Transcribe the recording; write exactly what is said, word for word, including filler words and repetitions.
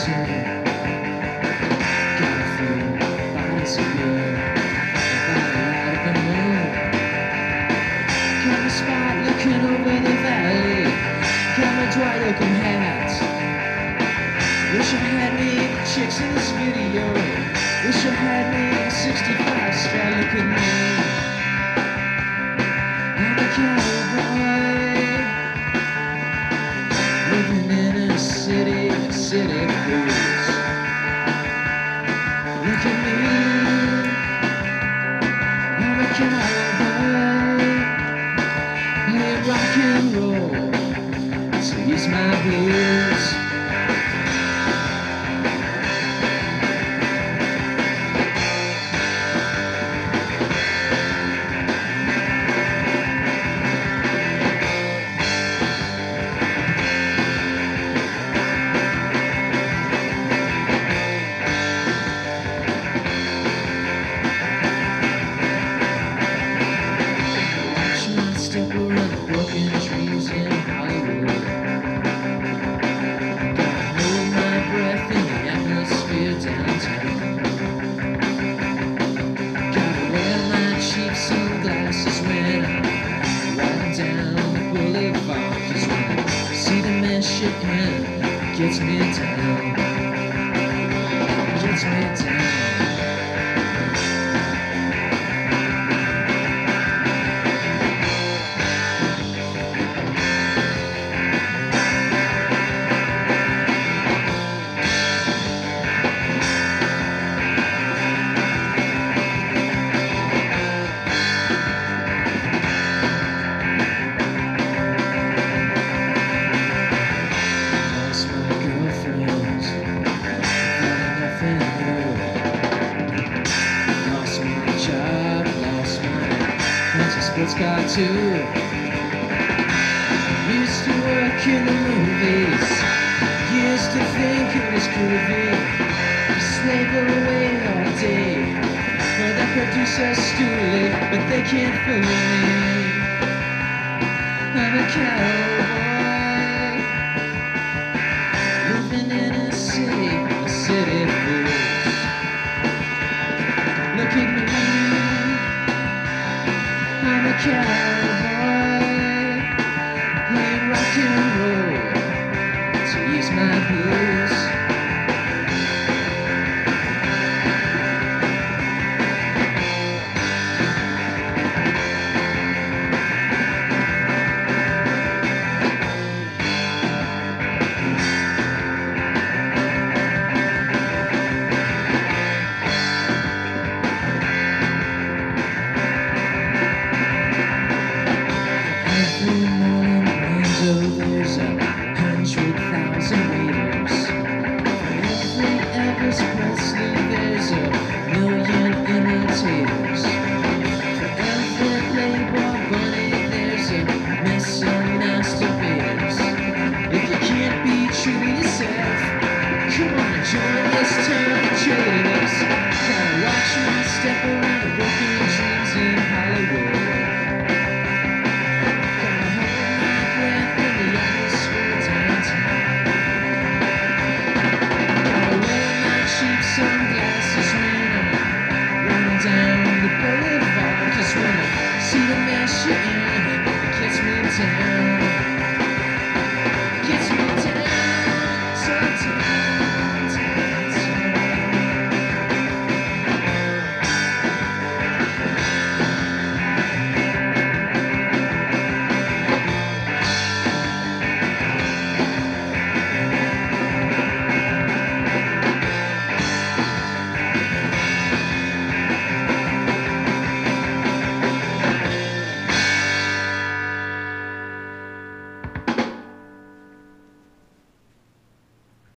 Too. Used to work in the movies, used to think it was groovy. Slave away all day for the producer stoolie, but they can't fool me. I'm a cowboy living in a city, a city of fools. Look at me, I'm a cowboy. Rock and roll to ease my blues. Step